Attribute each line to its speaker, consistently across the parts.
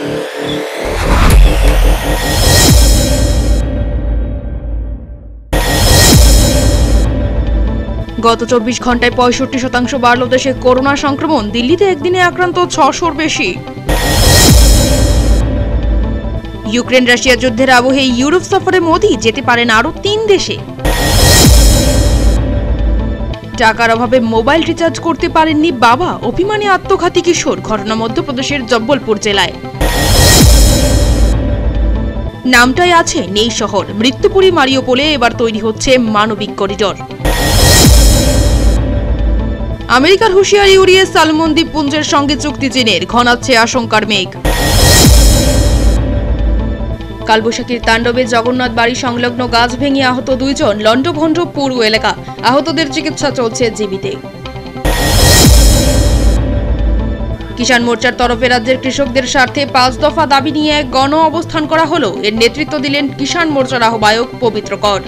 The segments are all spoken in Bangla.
Speaker 1: গত 24 ঘন্টায় 65% বাড়ল দেশে করোনা সংক্রমণ। দিল্লিতে একদিনে আক্রান্ত 600-র বেশি। ইউক্রেন রাশিয়া যুদ্ধের আবহে ইউরোপ সফরে মোদি, যেতে পারেন আরো 3 দেশে। টাকার অভাবে মোবাইল রিচার্জ করতে পারেননি বাবা, অভিমানে আত্মঘাতী কিশোর। ঘটনা মধ্যপ্রদেশের জব্বলপুর জেলায়। নামটাই আছে, নেই শহর। মৃত্যুপুরী মারিওপোলে এবার তৈরি হচ্ছে মানবিক করিডর। আমেরিকার হুঁশিয়ারি উড়িয়ে সলোমন দ্বীপপুঞ্জের সঙ্গে চুক্তি চীনের, ঘনাচ্ছে আশঙ্কার মেঘ। কালবৈশাখীর তাণ্ডবে জগন্নাথ বাড়ি সংলগ্ন গাছ ভেঙে আহত 2 জন। লন্ডভন্ড পুরো এলাকা। আহতদের চিকিৎসা চলছে জীবিতে। কিষাণ মোর্চার তরফে রাজ্যের কৃষকদের স্বার্থে 5 দফা দাবি নিয়ে এক গণ অবস্থান করা হলো। এর নেতৃত্ব দিলেন কিষাণ মোর্চার আহ্বায়ক পবিত্র কর।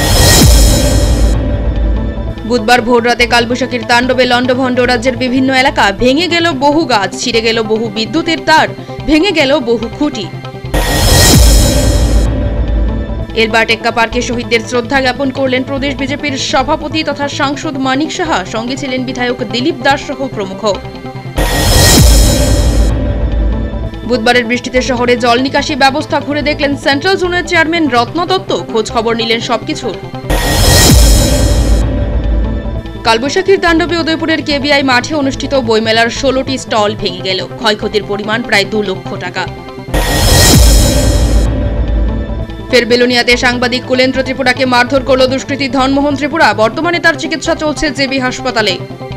Speaker 1: বুধবার ভোররাতে কালবৈশাখীর তাণ্ডবে লন্ডভন্ড রাজ্যের বিভিন্ন এলাকা। ভেঙে গেল বহু গাছ, ছিঁড়ে গেল বহু বিদ্যুতের তার, ভেঙে গেল বহু খুঁটি। এরবার টেক্কা পার্কে শহীদদের শ্রদ্ধা জ্ঞাপন করলেন প্রদেশ বিজেপির সভাপতি তথা সাংসদ মানিক সাহা। সঙ্গে ছিলেন বিধায়ক দিলীপ দাস সহ প্রমুখ। বুধবারের বৃষ্টিতে শহরে জল নিকাশি ব্যবস্থা ঘুরে দেখলেন সেন্ট্রাল জোনের চেয়ারম্যান রত্ন দত্ত। খোঁজ খবর নিলেন সবকিছু। কালবৈশাখীর তাণ্ডবে উদয়পুরের কেবিআই মাঠে অনুষ্ঠিত বইমেলার 16টি স্টল ভেঙে গেল। ক্ষয়ক্ষতির পরিমাণ প্রায় 2 লক্ষ টাকা। ফের বেলোনিয়াতে সাংবাদিক কুলেন্দ্র ত্রিপুরাকে মারধর করল দুষ্কৃতী ধনমোহন ত্রিপুরা। বর্তমানে তার চিকিৎসা চলছে জেবি হাসপাতালে।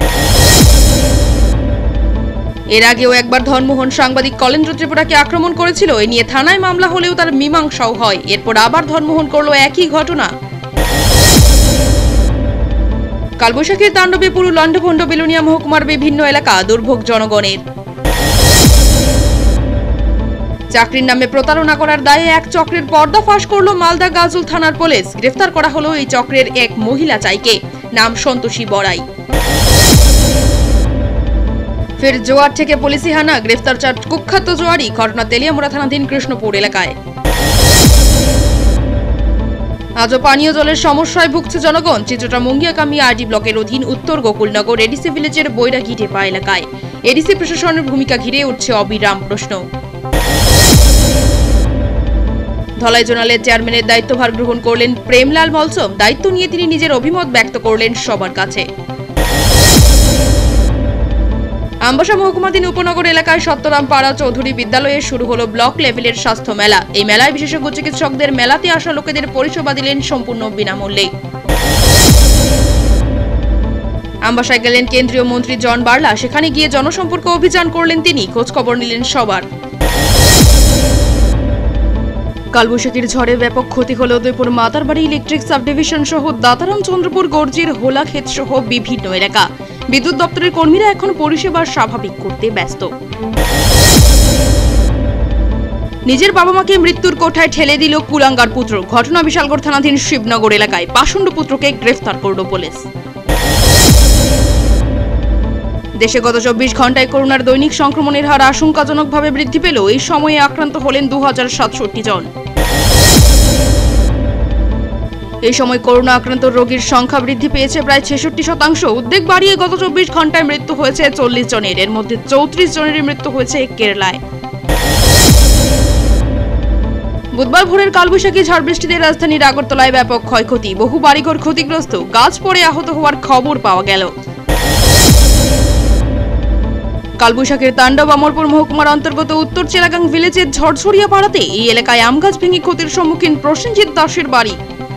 Speaker 1: এর আগেও একবার ধনমোহন সাংবাদিক কলেন্দ্র ত্রিপুরাকে আক্রমণ করেছিল। এ নিয়ে থানায় মামলা হলেও তার মীমাংসাও হয়। এরপর আবার ধনমোহন করল একই ঘটনা। কালবৈশাখীর তাণ্ডবে পুরো লন্ডভন্ড বেলোনিয়া মহকুমার বিভিন্ন এলাকা। দুর্ভোগ জনগণের। চাকরির নামে প্রতারণা করার দায়ে এক চক্রের পর্দা ফাঁস করল মালদা গাজল থানার পুলিশ। গ্রেফতার করা হলো এই চক্রের এক মহিলা চাইকে, নাম সন্তোষী বড়াই। ফের জোয়ার থেকে পুলিশি হানা, গ্রেফতার 4 কুখ্যাত জোয়ারি। ঘটনা তেলিয়ামুড়া থানাধীন কৃষ্ণপুর এলাকায়। আজও পানীয় জলের সমস্যায় ভুগছে জনগণ। চিত্রটা মুঙ্গিয়াকামি আরডি ব্লকের অধীন উত্তর গোকুলনগর এডিসি ভিলেজের বৈরাগী টেপা এলাকায়। এডিসি প্রশাসনের ভূমিকা ঘিরে উঠছে অবিরাম প্রশ্ন। ধলাই জোনালের চেয়ারম্যানের দায়িত্বভার গ্রহণ করলেন প্রেমলাল মলসম। দায়িত্ব নিয়ে তিনি নিজের অভিমত ব্যক্ত করলেন সবার কাছে। আমবাসা মহকুমাধীন উপনগর এলাকায় সত্যরাম পাড়া চৌধুরী বিদ্যালয়ে শুরু হলো ব্লক লেভেলের স্বাস্থ্য মেলা। এই মেলায় বিশেষজ্ঞ চিকিৎসকদের মেলাতে আসা লোকেদের পরিষেবা দিলেন সম্পূর্ণ বিনামূল্যে। আমবাসায় গেলেন কেন্দ্রীয় মন্ত্রী জন বার্লা। সেখানে গিয়ে জনসম্পর্ক অভিযান করলেন তিনি। খোঁজ খবর নিলেন সবার। কালবৈশাখীর ঝড়ে ব্যাপক ক্ষতি হল উদয়পুর মাতারবাড়ি ইলেকট্রিক সাবডিভিশন সহ দাতারাম চন্দ্রপুর গর্জির হোলাক্ষেত সহ বিভিন্ন এলাকা। বিদ্যুৎ দপ্তরের কর্মীরা এখন পরিষেবা স্বাভাবিক করতে ব্যস্ত। নিজের বাবা মাকে মৃত্যুর কোঠায় ঠেলে দিল কুলাঙ্গার পুত্র। ঘটনা বিশালগড় থানাধীন শিবনগর এলাকায়। পাষণ্ড পুত্রকে গ্রেফতার করল পুলিশ। দেশে গত 24 ঘন্টায় করোনার দৈনিক সংক্রমণের হার আশঙ্কাজনকভাবে বৃদ্ধি পেল। এই সময়ে আক্রান্ত হলেন 2067 জন। এই সময় করোনা আক্রান্ত রোগীর সংখ্যা বৃদ্ধি পেয়েছে প্রায় 66%। উদ্বেগ বাড়িয়ে গত 24 ঘন্টায় মৃত্যু হয়েছে 40 জনের। এর মধ্যে 34 জনের মৃত্যু হয়েছে কেরালায়। বুধবার ভোরের কালবৈশাখী ঝড় বৃষ্টিতে রাজধানীর আগরতলায় ব্যাপক ক্ষয়ক্ষতি। বহু বাড়িঘর ক্ষতিগ্রস্ত। গাছ পড়ে আহত হওয়ার খবর পাওয়া গেল। কালবৈশাখীর তাণ্ডব অমরপুর মহকুমার অন্তর্গত উত্তর চেলাগাং ভিলেজের ঝড়ঝড়িয়া পাড়াতে। এই এলাকায় আম গাছ ভেঙে ক্ষতির সম্মুখীন প্রসেনজিৎ দাসের বাড়ি।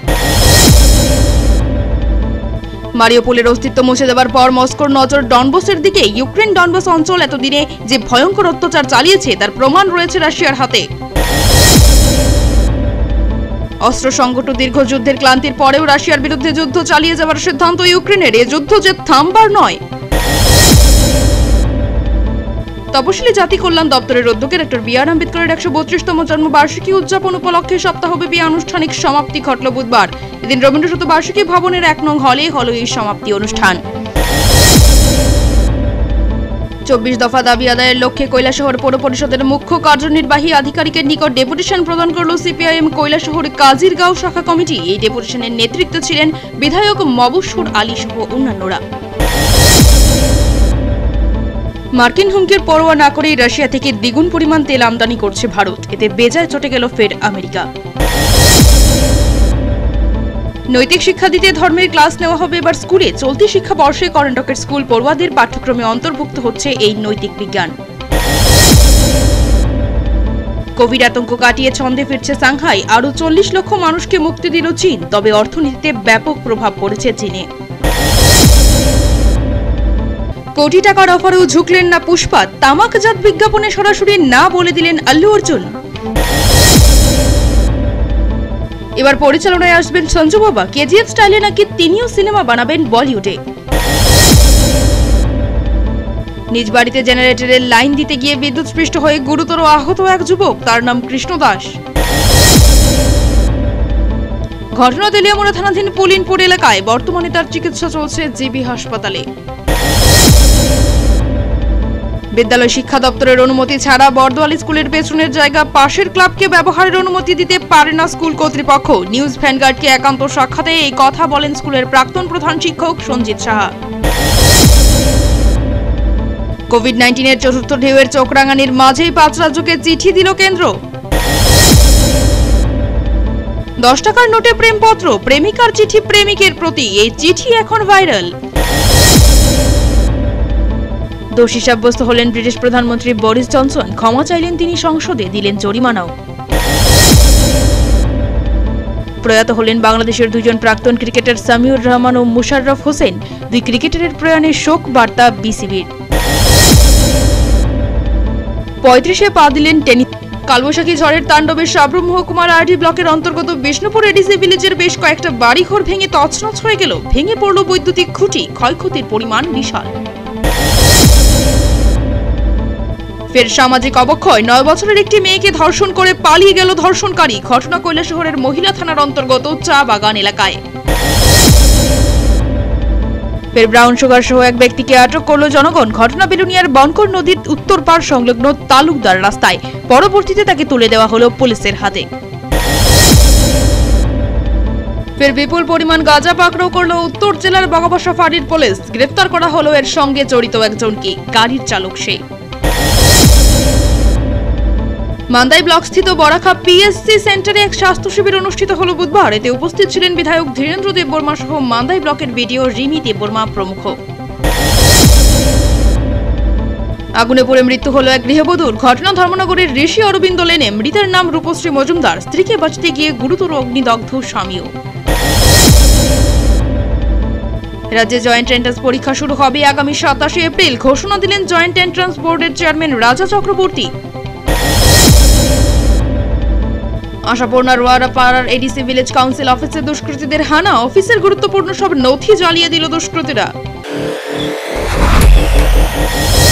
Speaker 1: মারিওপোলের অস্তিত্ব মুছে দেওয়ার পর মস্কোর নজর ডনবাসের দিকে। ইউক্রেন ডনবাস অঞ্চল এতদিনে যে ভয়ঙ্কর অত্যাচার চালিয়েছে তার প্রমাণ রয়েছে রাশিয়ার হাতে। অস্ত্র সংকট ও দীর্ঘ যুদ্ধের ক্লান্তির পরেও রাশিয়ার বিরুদ্ধে যুদ্ধ চালিয়ে যাওয়ার সিদ্ধান্ত ইউক্রেনের। এ যুদ্ধ যে থামবার নয়। তপশিলি জাতি কল্যাণ দপ্তরের উদ্যোগে ডক্টর বি.আর. আম্বেদকরের 132তম জন্মবার্ষিকী উদযাপন উপলক্ষে সপ্তাহব্যাপী আনুষ্ঠানিক সমাপ্তি ঘটল বুধবার। এদিন রবীন্দ্র শতবার্ষিকী ভবনের 1 নং হলে হলো এই সমাপ্তি অনুষ্ঠান। 24 দফা দাবি আদায়ের লক্ষ্যে কৈলাসহর পৌর পরিষদের মুখ্য কার্যনির্বাহী আধিকারিকের নিকট ডেপুটেশন প্রদান করল সিপিআইএম কৈলাসহর কাজিরগাঁও শাখা কমিটি। এই ডেপুটেশনের নেতৃত্বে ছিলেন বিধায়ক মবসুর আলী সহ অন্যান্যরা। মার্কিন হুমকির পরোয়া না করেই রাশিয়া থেকে দ্বিগুণ পরিমাণ তেল আমদানি করছে ভারত। এতে বেজায় চটে গেল ফের আমেরিকা। নৈতিক শিক্ষা দিতে ধর্মের ক্লাস নেওয়া হবে এবার স্কুলে। চলতি শিক্ষাবর্ষে কর্ণাটকের স্কুল পড়ুয়াদের পাঠ্যক্রমে অন্তর্ভুক্ত হচ্ছে এই নৈতিক বিজ্ঞান। কোভিড আতঙ্ক কাটিয়ে ছন্দে ফিরছে সাংহাই। আরও 40 লক্ষ মানুষকে মুক্তি দিল চীন। তবে অর্থনীতিতে ব্যাপক প্রভাব পড়েছে চীনে। কোটি টাকার অফারেও ঝুঁকলেন না পুষ্পা। তামাকজাত বিজ্ঞাপনে সরাসরি না বলে দিলেন আল্লু অর্জুন। এবার পরিচালনায় আসবেন সঞ্জু বাবা। কেজিএফ স্টাইলে নাকি তিনিও সিনেমা বানাবেন বলিউডে। নিজ বাড়িতে জেনারেটরের লাইন দিতে গিয়ে বিদ্যুৎস্পৃষ্ট হয়ে গুরুতর আহত এক যুবক। তার নাম কৃষ্ণ দাস। ঘটনা তেলিয়ামুড়া থানাধীন পুলিনপুর এলাকায়। বর্তমানে তার চিকিৎসা চলছে জিবি হাসপাতালে। বিদ্যালয় শিক্ষা দপ্তরের অনুমতি ছাড়া বর্দোয়ালি স্কুলের পেছনের জায়গা পাশের ক্লাবকে ব্যবহারের অনুমতি দিতে পারে না স্কুল কর্তৃপক্ষ। নিউজ ভ্যানগার্ডকে একান্ত সাক্ষাতে এই কথা বলেন স্কুলের প্রাক্তন প্রধান শিক্ষক সঞ্জিত সাহা। কোভিড-19 চতুর্থ ঢেউয়ের চোখ রাঙানির মাঝেই 5 রাজ্যকে চিঠি দিল কেন্দ্র। 10 টাকার নোটে প্রেমপত্র, প্রেমিকার চিঠি প্রেমিকের প্রতি। এই চিঠি এখন ভাইরাল। দোষী সাব্যস্ত হলেন ব্রিটিশ প্রধানমন্ত্রী বরিস জনসন। ক্ষমা চাইলেন তিনি সংসদে, দিলেন জরিমানাও। প্রয়াত হলেন বাংলাদেশের 2 জন প্রাক্তন ক্রিকেটার সামিউর রহমান ও মুশাররফ হোসেন। 2 ক্রিকেটারের প্রয়াণে শোক বার্তা বিসিবির। 35-এ পা দিলেন টেনিস। কালবৈশাখী ঝড়ের তাণ্ডবে সাবরুম মহকুমার আরডি ব্লকের অন্তর্গত বিষ্ণুপুর এডিসি ভিলেজের বেশ কয়েকটা বাড়িঘর ভেঙে তছনছ হয়ে গেল। ভেঙে পড়ল বৈদ্যুতিক খুঁটি। ক্ষয়ক্ষতির পরিমাণ বিশাল। ফের সামাজিক অবক্ষয়। 9 বছরের একটি মেয়েকে ধর্ষণ করে পালিয়ে গেল ধর্ষণকারী। ঘটনা কৈলাসহরের মহিলা থানার অন্তর্গত চা বাগান এলাকায়। ফের ব্রাউন সুগার সহ এক ব্যক্তিকে আটক করল জনগণ। ঘটনা বেলুনিয়ার বনকর নদীর উত্তর পাড় সংলগ্ন তালুকদার রাস্তায়। পরবর্তীতে তাকে তুলে দেওয়া হলো পুলিশের হাতে। ফের বিপুল পরিমাণ গাঁজা পাকড়াও করল উত্তর জেলার বগাবসা ফাঁড়ির পুলিশ। গ্রেফতার করা হলো এর সঙ্গে জড়িত একজনকে। গাড়ির চালক সে। মান্দাই ব্লক স্থিত বরাখা পিএসসি সেন্টারে এক স্বাস্থ্য শিবির অনুষ্ঠিত হল বুধবার। এতে উপস্থিত ছিলেন বিধায়ক ধীরেন্দ্র দেববর্মা সহ মান্দাই ব্লকের বিডিও রিমি দেববর্মা প্রমুখ। আগুনে পড়ে মৃত্যু হল এক গৃহবধূর। ঘটনা ধর্মনগরের ঋষি অরবিন্দ লেনে। মৃতের নাম রূপশ্রী মজুমদার। স্ত্রীকে বাঁচাতে গিয়ে গুরুতর অগ্নিদগ্ধ স্বামীও। রাজ্যে জয়েন্ট এন্ট্রান্স পরীক্ষা শুরু হবে আগামী 27 এপ্রিল। ঘোষণা দিলেন জয়েন্ট এন্ট্রান্স বোর্ডের চেয়ারম্যান রাজা চক্রবর্তী। আশাপূর্ণা রোয়ারাপাড়ার এডিসি ভিলেজ কাউন্সিল অফিসে দুষ্কৃতীদের হানা। অফিসের গুরুত্বপূর্ণ সব নথি জ্বালিয়ে দিল দুষ্কৃতীরা।